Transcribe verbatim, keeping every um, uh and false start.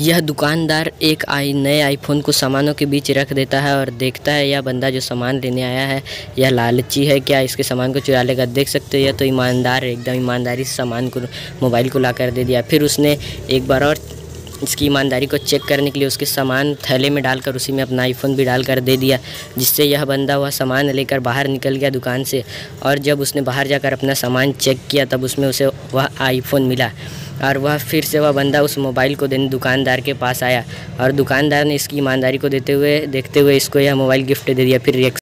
यह दुकानदार एक आई नए आईफोन को सामानों के बीच रख देता है और देखता है यह बंदा जो सामान लेने आया है यह लालची है क्या, इसके सामान को चुरा लेगा। देख सकते हो यह तो ईमानदार है, एकदम ईमानदारी से सामान को मोबाइल को ला कर दे दिया। फिर उसने एक बार और इसकी ईमानदारी को चेक करने के लिए उसके सामान थैले में डालकर उसी में अपना आईफोन भी डाल कर दे दिया, जिससे यह बंदा वह सामान लेकर बाहर निकल गया दुकान से। और जब उसने बाहर जाकर अपना सामान चेक किया तब उसमें उसे वह आईफोन मिला और वह फिर से वह बंदा उस मोबाइल को देने दुकानदार के पास आया और दुकानदार ने इसकी ईमानदारी को देते हुए देखते हुए इसको यह मोबाइल गिफ्ट दे दिया। फिर